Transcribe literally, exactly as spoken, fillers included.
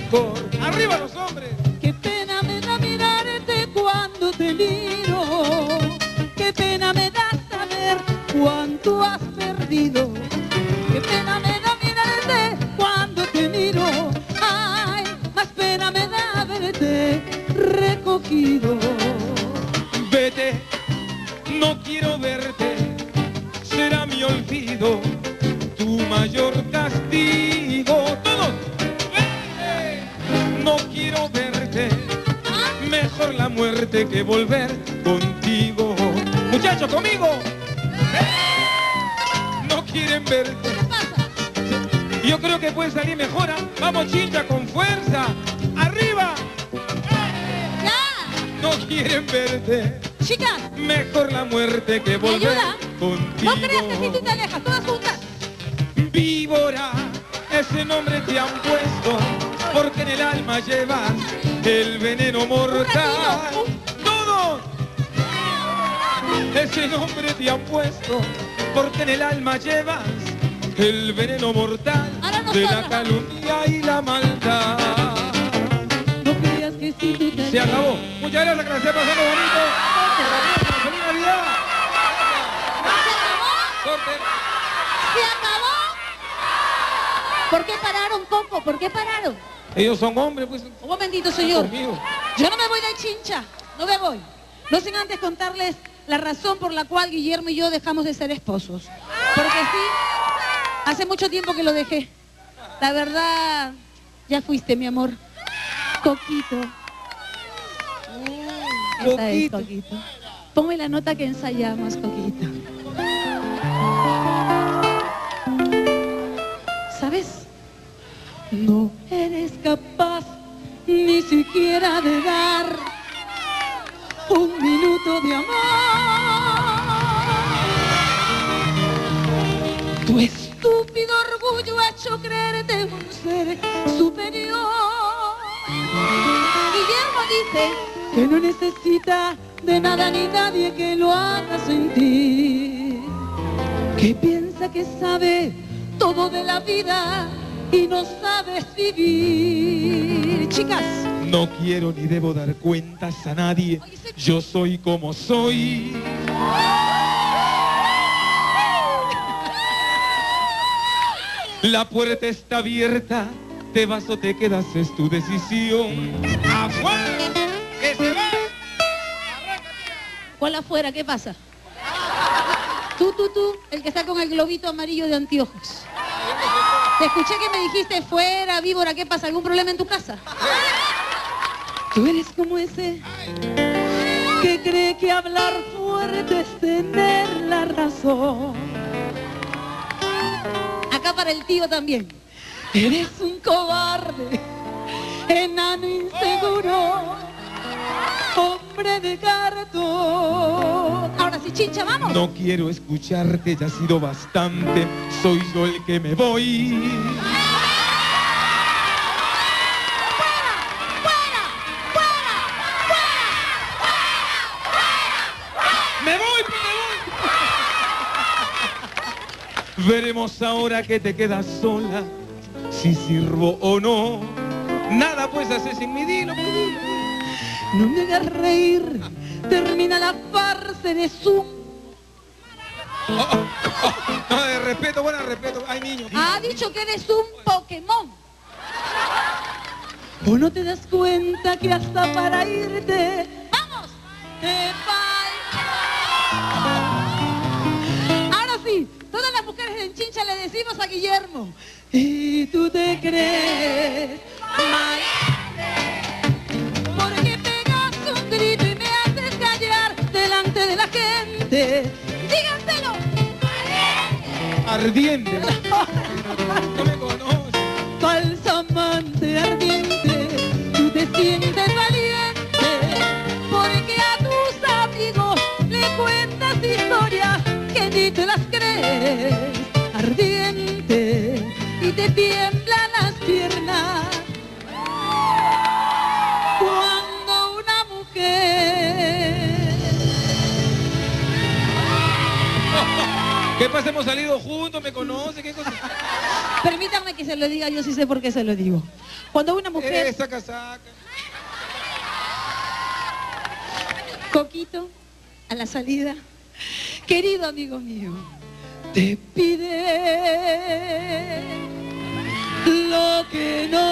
licor. ¡Arriba los hombres! Qué pena me da mirarte cuando te miro. Qué pena me da saber cuánto has perdido. Qué pena me da mirarte cuando te miro. Ay, más pena me da verte recogido. Vete, no quiero verte, será mi olvido, tu mayor castigo. Todos, vete, no quiero verte, mejor la muerte que volver contigo. Muchachos, conmigo. No quieren verte. ¿Qué pasa? Yo creo que puede salir mejor. ¿Ah? Vamos, Chincha, con fuerza. ¡Arriba! ¡Ya! No quieren verte. Chicas, Mejor la muerte que ¿me volver ayuda? contigo. No creas que si tú te alejas, todas juntas. Víbora, ese nombre te han puesto, porque en el alma llevas el veneno mortal. ¡Todos! Ese nombre te han puesto, porque en el alma llevas el veneno mortal de la calumnia y la maldad. No creas que si tú te Se acabó. Muchas gracias, que la esté pasando bonito. ¡Feliz Navidad! ¿Se acabó? Corte. ¿Se acabó? ¿Por qué pararon, Coco? ¿Por qué pararon? Ellos son hombres, pues. Un momentito, señor. Conmigo. Yo no me voy de Chincha, no me voy. No sin antes contarles la razón por la cual Guillermo y yo dejamos de ser esposos. Porque sí, hace mucho tiempo que lo dejé. La verdad, ya fuiste, mi amor. Coquito. Esa es, Coquito. Ponme la nota que ensayamos, Coquito. ¿Sabes? No eres capaz ni siquiera de dar un minuto de amor. Tu estúpido orgullo ha hecho creerte un ser superior. Guillermo dice que no necesita de nada ni nadie que lo haga sentir, que piensa que sabe todo de la vida y no sabes vivir. Chicas, no quiero ni debo dar cuentas a nadie. Yo soy como soy. La puerta está abierta. Te vas o te quedas, es tu decisión. ¡Afuera! ¡Que se va! ¿cuál afuera? ¿Qué pasa? Tú, tú, tú, el que está con el globito amarillo de anteojos. Te escuché que me dijiste fuera, víbora, ¿qué pasa? ¿Algún problema en tu casa? Tú eres como ese que cree que hablar fuerte es tener la razón. Acá para el tío también. Eres un cobarde, enano inseguro, hombre de cartón. Ahora sí, Chincha, vamos. No quiero escucharte, ya ha sido bastante. Soy yo el que me voy. ¡Me voy, me voy! Veremos ahora que te quedas sola, si sirvo o no. Nada puedes hacer sin mi dilo, mi dilo. No me hagas reír, termina la farsa, eres un... Oh, oh, oh, no, de respeto, bueno, respeto. Ay, niño. Ha dicho que eres un Pokémon. ¿O no te das cuenta que hasta para irte... ¡Vamos! Te falta... Ahora sí, todas las mujeres en Chincha le decimos a Guillermo. Y tú te crees mal. Porque pegas un grito y me haces callar delante de la gente. ¡Díganselo! Ardiente. No me conoces. Falsa amante ardiente, tú te sientes valiente, porque a tus amigos le cuentas historias que ni te las crees. Ardiente, y te tiemblan las piernas cuando una mujer... ¿Qué pasa? Hemos salido juntos, me conoce, ¿qué cosa? Permítanme que se lo diga, yo sí sé por qué se lo digo. Cuando una mujer... Esa casaca. Coquito, a la salida, querido amigo mío, te pide lo que no